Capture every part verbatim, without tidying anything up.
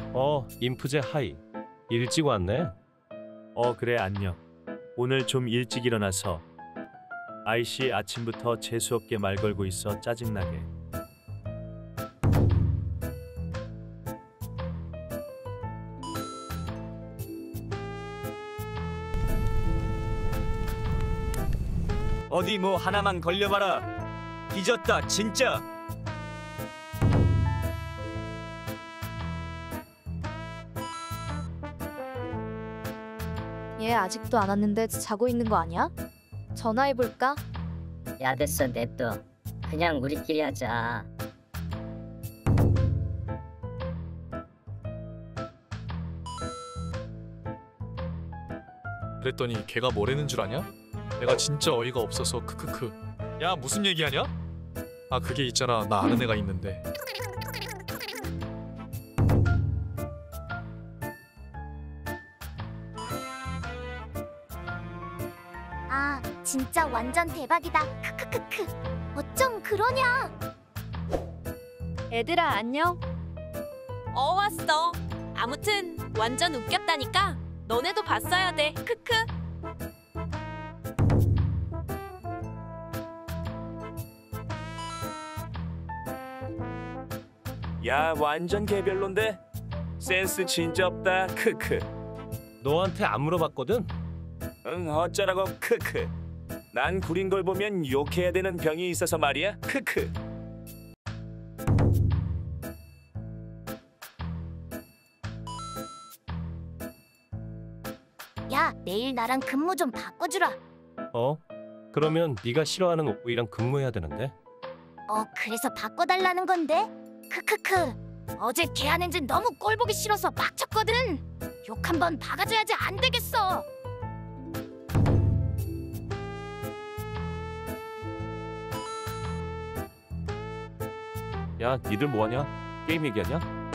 어, 인프제 하이. 일찍 왔네. 어 그래 안녕. 오늘 좀 일찍 일어나서 아이씨 아침부터 재수없게 말 걸고 있어 짜증나게. 어디 뭐 하나만 걸려봐라. 뒤졌다 진짜. 얘 아직도 안 왔는데 자고 있는 거 아니야? 전화해볼까? 야 됐어 냅둬. 그냥 우리끼리 하자. 그랬더니 걔가 뭐라는 줄 아냐? 내가 진짜 어이가 없어서 크크크. 야 무슨 얘기하냐? 아 그게 있잖아 나 아는 애가 있는데. 아, 진짜 완전 대박이다. 크크크크. 어쩜 그러냐? 얘들아 안녕? 어 왔어. 아무튼 완전 웃겼다니까. 너네도 봤어야 돼. 크크. 야 완전 개별론데? 센스 진짜 없다 크크. 너한테 안 물어봤거든? 응 어쩌라고 크크. 난 구린 걸 보면 욕해야 되는 병이 있어서 말이야 크크. 야, 내일 나랑 근무 좀 바꿔주라. 어? 그러면 네가 싫어하는 오이랑 근무해야 되는데? 어, 그래서 바꿔달라는 건데? 크크크. 어제 걔한 엔진 너무 꼴보기 싫어서 빡쳤거든. 욕 한번 박아줘야지 안 되겠어. 야, 니들 뭐하냐? 게임 얘기하냐?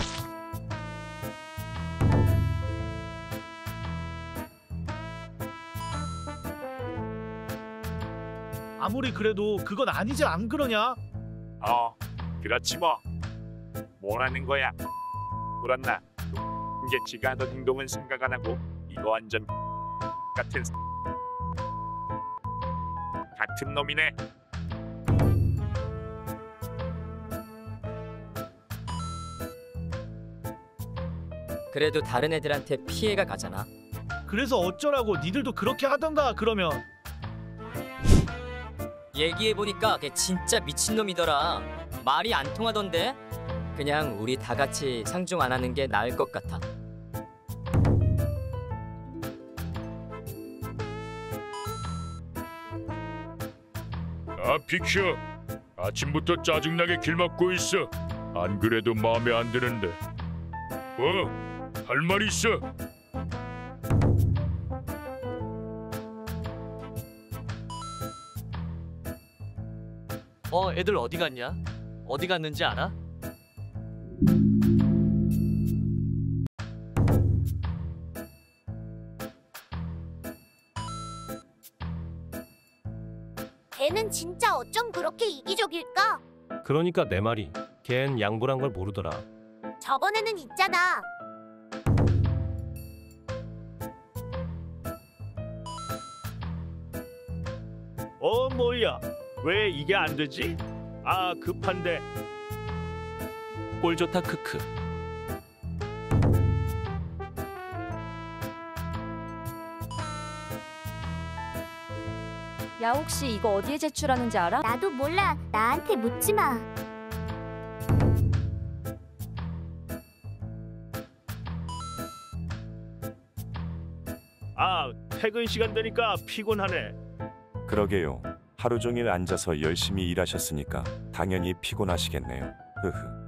아무리 그래도 그건 아니지 안 그러냐? 어, 그렇지 뭐. 뭐라는 거야? 그렇나? 이게 지가 하던 행동은 생각 안 하고 이거 완전 같은 같은 놈이네. 그래도 다른 애들한테 피해가 가잖아. 그래서 어쩌라고 니들도 그렇게 하던가 그러면. 얘기해보니까 걔 진짜 미친놈이더라. 말이 안 통하던데? 그냥 우리 다 같이 상종 안 하는 게 나을 것 같아. 아 픽셔. 아침부터 짜증나게 길 막고 있어. 안 그래도 마음에 안 드는데. 뭐? 할 말 있어? 어, 애들 어디 갔냐? 어디 갔는지 알아? 걔는 진짜 어쩜 그렇게 이기적일까? 그러니까 내 말이 걘 양보란 걸 모르더라. 저번에는 있잖아. 어 뭐야? 왜 이게 안 되지? 아 급한데. 꼴 좋다 크크. 야 혹시 이거 어디에 제출하는지 알아? 나도 몰라. 나한테 묻지 마. 아 퇴근 시간 되니까 피곤하네. 그러게요. 하루 종일 앉아서 열심히 일하셨으니까 당연히 피곤하시겠네요. 흐흐.